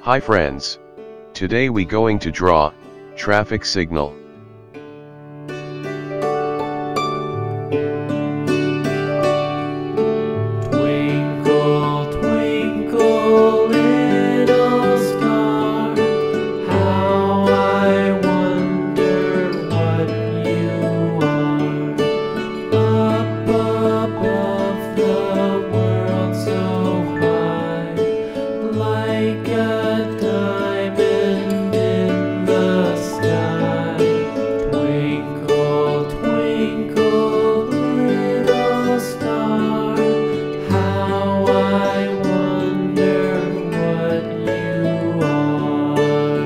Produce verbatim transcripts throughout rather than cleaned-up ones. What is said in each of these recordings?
Hi friends. Today we going to draw traffic signal. Twinkle, twinkle, little star, how I wonder what you are. Up above the world so high, like a diamond in the sky. Twinkle, twinkle, little star, how I wonder what you are.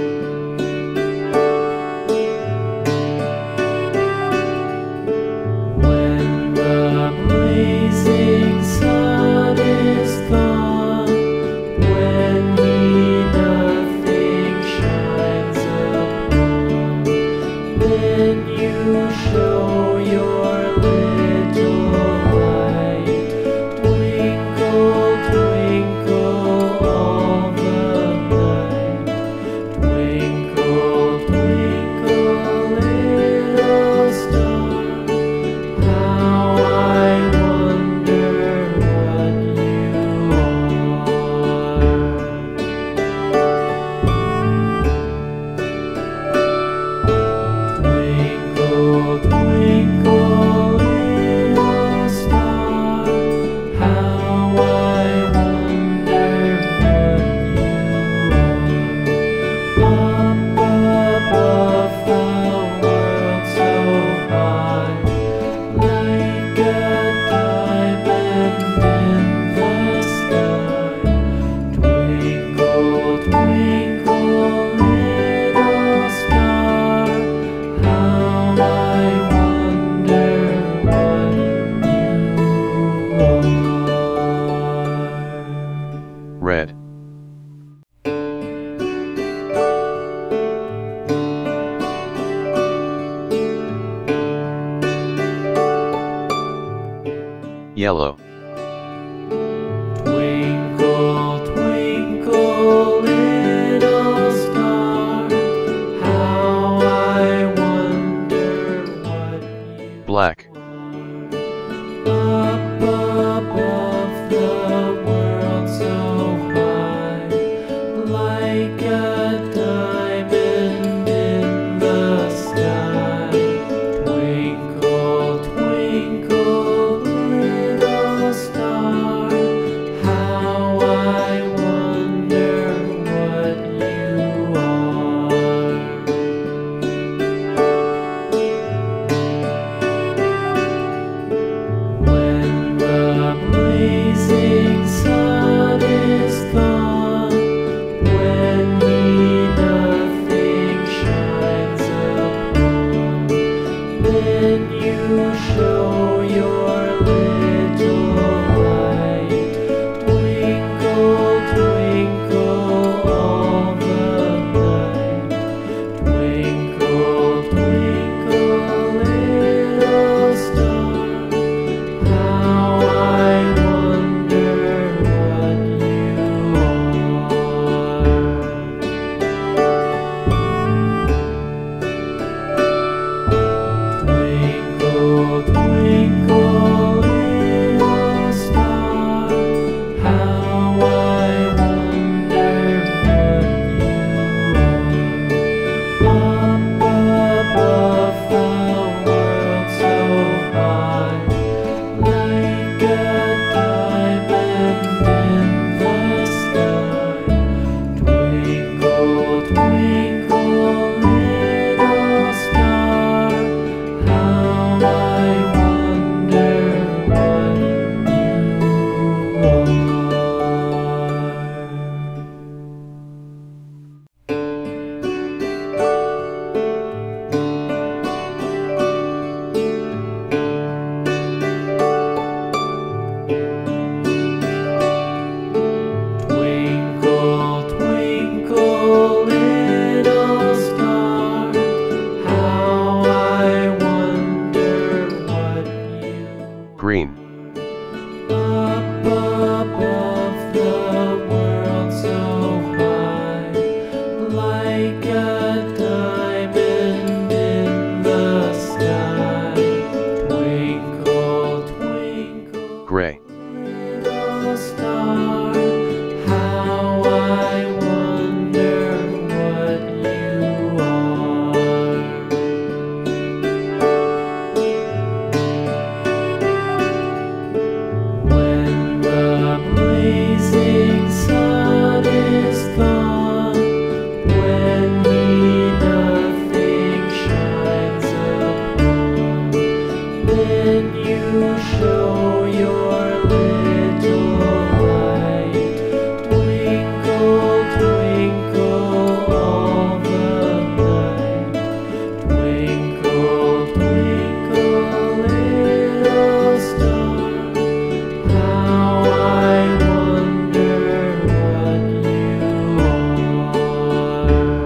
When the blazing sun is gone, when he nothing shines upon, then you show your little light. Twinkle, twinkle all the night. Twinkle, twinkle, little star, how I wonder what you are. Twinkle, twinkle, little star, how I wonder what you are. Up above the world so high, like a diamond in the sky. Twinkle, twinkle, little star, how I wonder what you are. Red. Yellow. Twinkle, twinkle, little star, how I wonder what you Black. are. Up above the world so high, like a diamond in the sky. Twinkle, twinkle, little star, how I wonder what you are. When the blazing sun is gone, when he nothing shines upon, then you show your little light. Twinkle, twinkle all the night. Twinkle, twinkle, little star, how I wonder what you are. Twinkle, twinkle, little star, how I wonder what you are. Up above the world so high, like a diamond in the sky. Twinkle, twinkle, little star, how I wonder what you are. Twinkle, twinkle, little star, how I wonder what you Green. are. Up above the world so high, to show your little light. Twinkle, twinkle all the night. Twinkle, twinkle, little star, how I wonder what you are.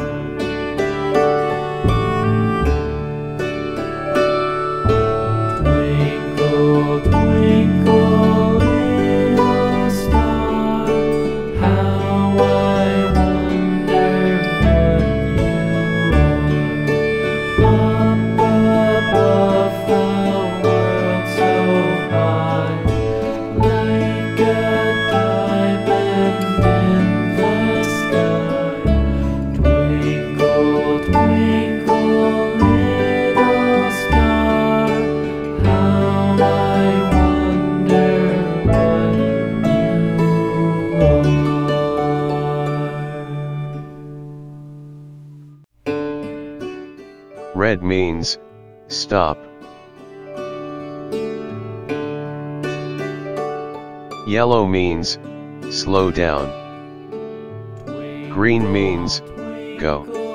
Twinkle, twinkle, little star, how I wonder what you are. Up above the world so high, like a diamond in the sky. Twinkle, twinkle, little star, how I wonder what you are. Red means stop. Yellow means slow down. Green means go.